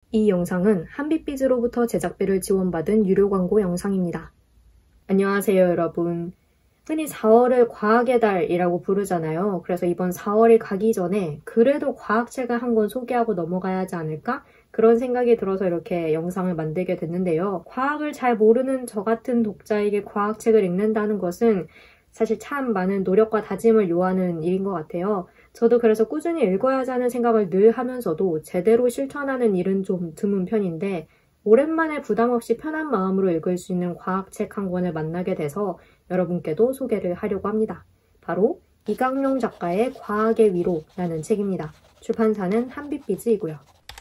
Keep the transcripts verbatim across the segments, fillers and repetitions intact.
이 영상은 한빛비즈로부터 제작비를 지원받은 유료 광고 영상입니다. 안녕하세요 여러분. 흔히 사월을 과학의 달이라고 부르잖아요. 그래서 이번 사월이 가기 전에 그래도 과학책을 한 권 소개하고 넘어가야 하지 않을까? 그런 생각이 들어서 이렇게 영상을 만들게 됐는데요. 과학을 잘 모르는 저 같은 독자에게 과학책을 읽는다는 것은 사실 참 많은 노력과 다짐을 요하는 일인 것 같아요. 저도 그래서 꾸준히 읽어야 하는 생각을 늘 하면서도 제대로 실천하는 일은 좀 드문 편인데 오랜만에 부담없이 편한 마음으로 읽을 수 있는 과학책 한 권을 만나게 돼서 여러분께도 소개를 하려고 합니다. 바로 이강용 작가의 과학의 위로라는 책입니다. 출판사는 한빛비즈이고요.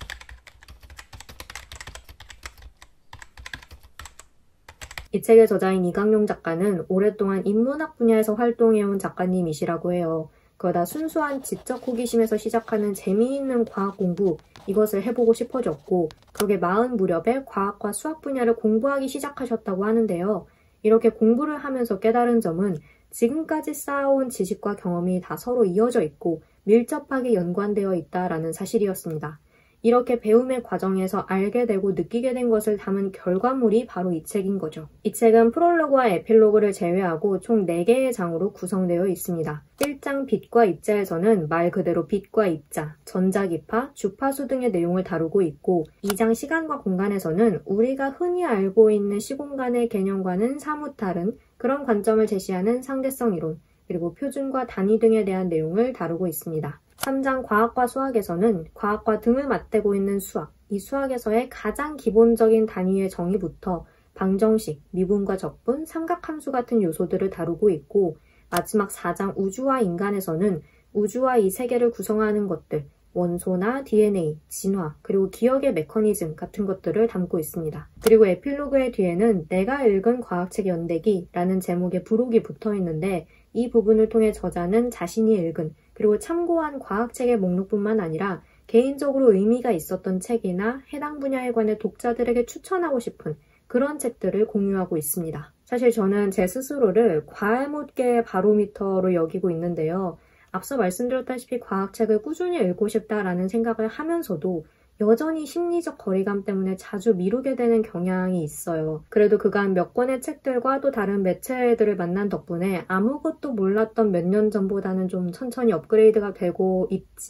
이 책의 저자인 이강용 작가는 오랫동안 인문학 분야에서 활동해온 작가님이시라고 해요. 그러다 순수한 지적 호기심에서 시작하는 재미있는 과학 공부, 이것을 해보고 싶어졌고 그렇게 마흔 무렵에 과학과 수학 분야를 공부하기 시작하셨다고 하는데요. 이렇게 공부를 하면서 깨달은 점은 지금까지 쌓아온 지식과 경험이 다 서로 이어져 있고 밀접하게 연관되어 있다라는 사실이었습니다. 이렇게 배움의 과정에서 알게 되고 느끼게 된 것을 담은 결과물이 바로 이 책인 거죠. 이 책은 프롤로그와 에필로그를 제외하고 총 네 개의 장으로 구성되어 있습니다. 일 장 빛과 입자에서는 말 그대로 빛과 입자, 전자기파, 주파수 등의 내용을 다루고 있고 이 장 시간과 공간에서는 우리가 흔히 알고 있는 시공간의 개념과는 사뭇 다른 그런 관점을 제시하는 상대성 이론, 그리고 표준과 단위 등에 대한 내용을 다루고 있습니다. 삼 장 과학과 수학에서는 과학과 등을 맞대고 있는 수학, 이 수학에서의 가장 기본적인 단위의 정의부터 방정식, 미분과 적분, 삼각함수 같은 요소들을 다루고 있고 마지막 사 장 우주와 인간에서는 우주와 이 세계를 구성하는 것들, 원소나 디엔에이, 진화, 그리고 기억의 메커니즘 같은 것들을 담고 있습니다. 그리고 에필로그의 뒤에는 내가 읽은 과학책 연대기라는 제목의 부록이 붙어 있는데 이 부분을 통해 저자는 자신이 읽은 그리고 참고한 과학책의 목록뿐만 아니라 개인적으로 의미가 있었던 책이나 해당 분야에 관해 독자들에게 추천하고 싶은 그런 책들을 공유하고 있습니다. 사실 저는 제 스스로를 과알못계의 바로미터로 여기고 있는데요. 앞서 말씀드렸다시피 과학책을 꾸준히 읽고 싶다라는 생각을 하면서도 여전히 심리적 거리감 때문에 자주 미루게 되는 경향이 있어요. 그래도 그간 몇 권의 책들과 또 다른 매체들을 만난 덕분에 아무것도 몰랐던 몇 년 전보다는 좀 천천히 업그레이드가 되고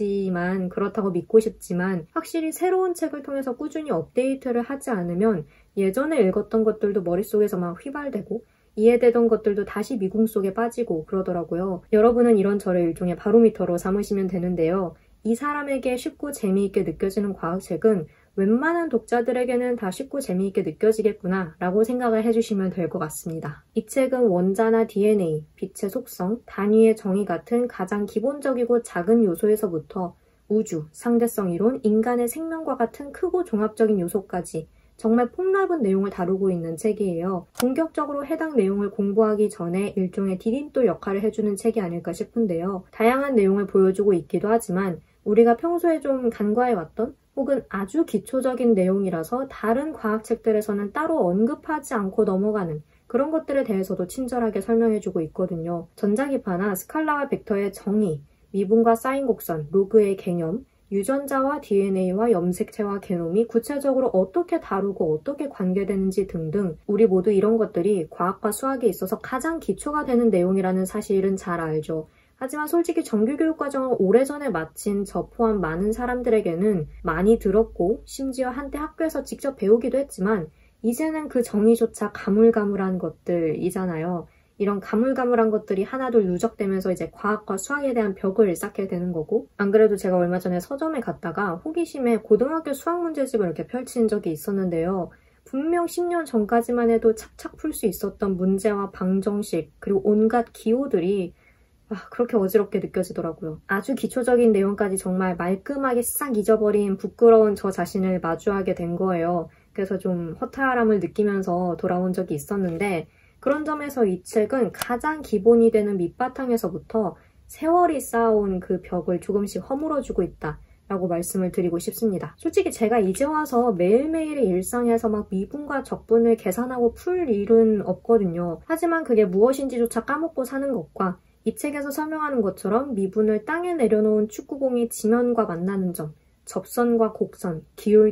있지만 그렇다고 믿고 싶지만 확실히 새로운 책을 통해서 꾸준히 업데이트를 하지 않으면 예전에 읽었던 것들도 머릿속에서 막 휘발되고 이해되던 것들도 다시 미궁 속에 빠지고 그러더라고요. 여러분은 이런 저를 일종의 바로미터로 삼으시면 되는데요. 이 사람에게 쉽고 재미있게 느껴지는 과학책은 웬만한 독자들에게는 다 쉽고 재미있게 느껴지겠구나 라고 생각을 해주시면 될 것 같습니다. 이 책은 원자나 디엔에이, 빛의 속성, 단위의 정의 같은 가장 기본적이고 작은 요소에서부터 우주, 상대성 이론, 인간의 생명과 같은 크고 종합적인 요소까지 정말 폭넓은 내용을 다루고 있는 책이에요. 본격적으로 해당 내용을 공부하기 전에 일종의 디딤돌 역할을 해주는 책이 아닐까 싶은데요. 다양한 내용을 보여주고 있기도 하지만 우리가 평소에 좀 간과해왔던 혹은 아주 기초적인 내용이라서 다른 과학책들에서는 따로 언급하지 않고 넘어가는 그런 것들에 대해서도 친절하게 설명해주고 있거든요. 전자기파나 스칼라와 벡터의 정의, 미분과 사인 곡선, 로그의 개념, 유전자와 디엔에이와 염색체와 게놈이 구체적으로 어떻게 다루고 어떻게 관계되는지 등등 우리 모두 이런 것들이 과학과 수학에 있어서 가장 기초가 되는 내용이라는 사실은 잘 알죠. 하지만 솔직히 정규교육 과정을 오래전에 마친 저 포함 많은 사람들에게는 많이 들었고 심지어 한때 학교에서 직접 배우기도 했지만 이제는 그 정의조차 가물가물한 것들이잖아요. 이런 가물가물한 것들이 하나둘 누적되면서 이제 과학과 수학에 대한 벽을 쌓게 되는 거고 안 그래도 제가 얼마 전에 서점에 갔다가 호기심에 고등학교 수학 문제집을 이렇게 펼친 적이 있었는데요. 분명 십 년 전까지만 해도 착착 풀 수 있었던 문제와 방정식 그리고 온갖 기호들이 아, 그렇게 어지럽게 느껴지더라고요. 아주 기초적인 내용까지 정말 말끔하게 싹 잊어버린 부끄러운 저 자신을 마주하게 된 거예요. 그래서 좀 허탈함을 느끼면서 돌아온 적이 있었는데 그런 점에서 이 책은 가장 기본이 되는 밑바탕에서부터 세월이 쌓아온 그 벽을 조금씩 허물어주고 있다 라고 말씀을 드리고 싶습니다. 솔직히 제가 이제 와서 매일매일의 일상에서 막 미분과 적분을 계산하고 풀 일은 없거든요. 하지만 그게 무엇인지조차 까먹고 사는 것과 이 책에서 설명하는 것처럼 미분을 땅에 내려놓은 축구공이 지면과 만나는 점, 접선과 곡선, 기울기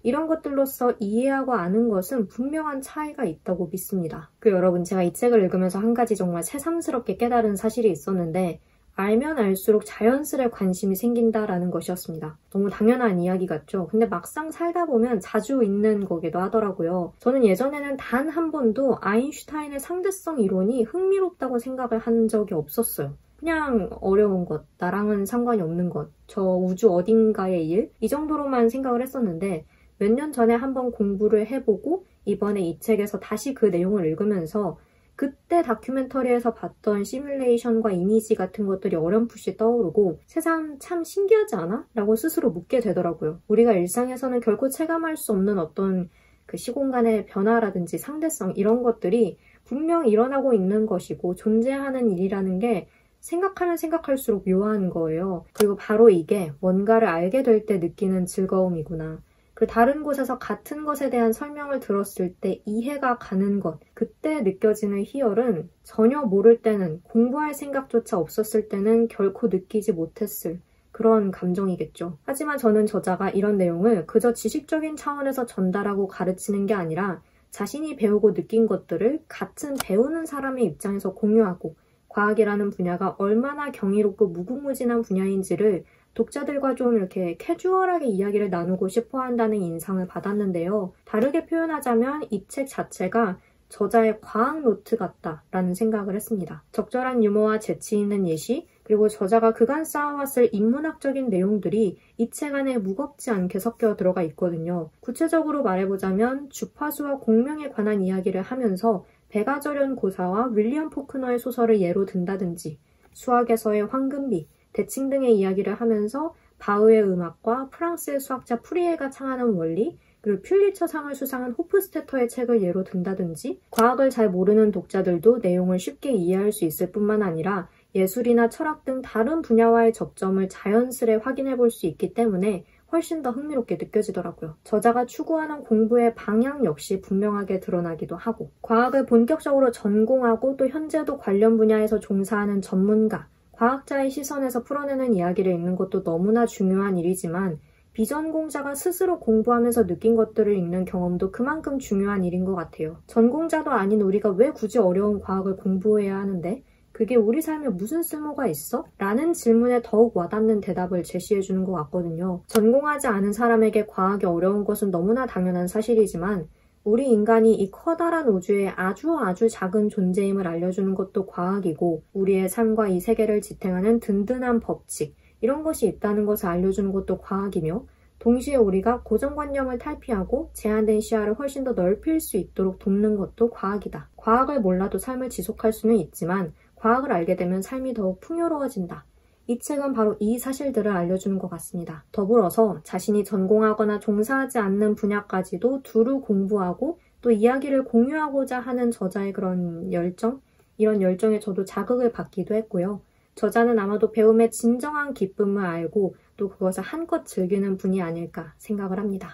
이런 것들로서 이해하고 아는 것은 분명한 차이가 있다고 믿습니다. 그 여러분, 제가 이 책을 읽으면서 한 가지 정말 새삼스럽게 깨달은 사실이 있었는데 알면 알수록 자연스레 관심이 생긴다라는 것이었습니다. 너무 당연한 이야기 같죠? 근데 막상 살다 보면 자주 있는 거기도 하더라고요. 저는 예전에는 단 한 번도 아인슈타인의 상대성 이론이 흥미롭다고 생각을 한 적이 없었어요. 그냥 어려운 것, 나랑은 상관이 없는 것, 저 우주 어딘가의 일, 이 정도로만 생각을 했었는데 몇 년 전에 한번 공부를 해보고 이번에 이 책에서 다시 그 내용을 읽으면서 그때 다큐멘터리에서 봤던 시뮬레이션과 이미지 같은 것들이 어렴풋이 떠오르고 세상 참 신기하지 않아? 라고 스스로 묻게 되더라고요. 우리가 일상에서는 결코 체감할 수 없는 어떤 그 시공간의 변화라든지 상대성 이런 것들이 분명 일어나고 있는 것이고 존재하는 일이라는 게 생각하면 생각할수록 묘한 거예요. 그리고 바로 이게 뭔가를 알게 될 때 느끼는 즐거움이구나. 그 다른 곳에서 같은 것에 대한 설명을 들었을 때 이해가 가는 것, 그때 느껴지는 희열은 전혀 모를 때는, 공부할 생각조차 없었을 때는 결코 느끼지 못했을 그런 감정이겠죠. 하지만 저는 저자가 이런 내용을 그저 지식적인 차원에서 전달하고 가르치는 게 아니라 자신이 배우고 느낀 것들을 같은 배우는 사람의 입장에서 공유하고 과학이라는 분야가 얼마나 경이롭고 무궁무진한 분야인지를 독자들과 좀 이렇게 캐주얼하게 이야기를 나누고 싶어 한다는 인상을 받았는데요. 다르게 표현하자면 이 책 자체가 저자의 과학 노트 같다라는 생각을 했습니다. 적절한 유머와 재치 있는 예시, 그리고 저자가 그간 쌓아왔을 인문학적인 내용들이 이 책 안에 무겁지 않게 섞여 들어가 있거든요. 구체적으로 말해보자면 주파수와 공명에 관한 이야기를 하면서 백아저련 고사와 윌리엄 포크너의 소설을 예로 든다든지 수학에서의 황금비, 대칭 등의 이야기를 하면서 바흐의 음악과 프랑스의 수학자 프리에가 창하는 원리, 그리고 퓰리처상을 수상한 호프스테터의 책을 예로 든다든지 과학을 잘 모르는 독자들도 내용을 쉽게 이해할 수 있을 뿐만 아니라 예술이나 철학 등 다른 분야와의 접점을 자연스레 확인해 볼 수 있기 때문에 훨씬 더 흥미롭게 느껴지더라고요. 저자가 추구하는 공부의 방향 역시 분명하게 드러나기도 하고 과학을 본격적으로 전공하고 또 현재도 관련 분야에서 종사하는 전문가, 과학자의 시선에서 풀어내는 이야기를 읽는 것도 너무나 중요한 일이지만 비전공자가 스스로 공부하면서 느낀 것들을 읽는 경험도 그만큼 중요한 일인 것 같아요. 전공자도 아닌 우리가 왜 굳이 어려운 과학을 공부해야 하는데 그게 우리 삶에 무슨 쓸모가 있어? 라는 질문에 더욱 와닿는 대답을 제시해주는 것 같거든요. 전공하지 않은 사람에게 과학이 어려운 것은 너무나 당연한 사실이지만 우리 인간이 이 커다란 우주의 아주 아주 작은 존재임을 알려주는 것도 과학이고 우리의 삶과 이 세계를 지탱하는 든든한 법칙, 이런 것이 있다는 것을 알려주는 것도 과학이며 동시에 우리가 고정관념을 탈피하고 제한된 시야를 훨씬 더 넓힐 수 있도록 돕는 것도 과학이다. 과학을 몰라도 삶을 지속할 수는 있지만 과학을 알게 되면 삶이 더욱 풍요로워진다. 이 책은 바로 이 사실들을 알려주는 것 같습니다. 더불어서 자신이 전공하거나 종사하지 않는 분야까지도 두루 공부하고 또 이야기를 공유하고자 하는 저자의 그런 열정? 이런 열정에 저도 자극을 받기도 했고요. 저자는 아마도 배움의 진정한 기쁨을 알고 또 그것을 한껏 즐기는 분이 아닐까 생각을 합니다.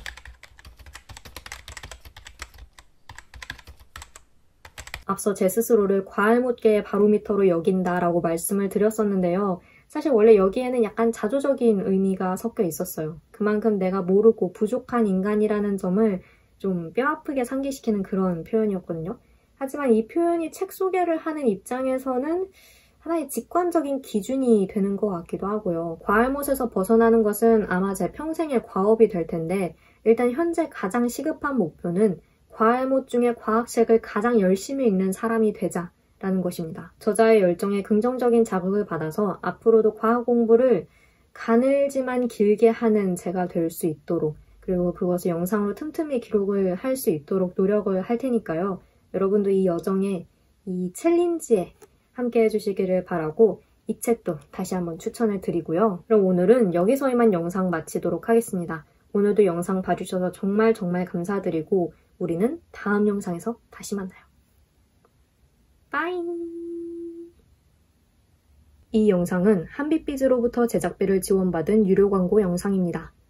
앞서 제 스스로를 과알못계의 바로미터로 여긴다라고 말씀을 드렸었는데요. 사실 원래 여기에는 약간 자조적인 의미가 섞여 있었어요. 그만큼 내가 모르고 부족한 인간이라는 점을 좀 뼈아프게 상기시키는 그런 표현이었거든요. 하지만 이 표현이 책 소개를 하는 입장에서는 하나의 직관적인 기준이 되는 것 같기도 하고요. 과알못에서 벗어나는 것은 아마 제 평생의 과업이 될 텐데 일단 현재 가장 시급한 목표는 과알못 중에 과학책을 가장 열심히 읽는 사람이 되자라는 것입니다. 저자의 열정에 긍정적인 자극을 받아서 앞으로도 과학 공부를 가늘지만 길게 하는 제가 될 수 있도록 그리고 그것을 영상으로 틈틈이 기록을 할 수 있도록 노력을 할 테니까요. 여러분도 이 여정에, 이 챌린지에 함께 해주시기를 바라고 이 책도 다시 한번 추천을 드리고요. 그럼 오늘은 여기서 이만 영상 마치도록 하겠습니다. 오늘도 영상 봐주셔서 정말 정말 감사드리고 우리는 다음 영상에서 다시 만나요. 빠이! 이 영상은 한빛비즈로부터 제작비를 지원받은 유료 광고 영상입니다.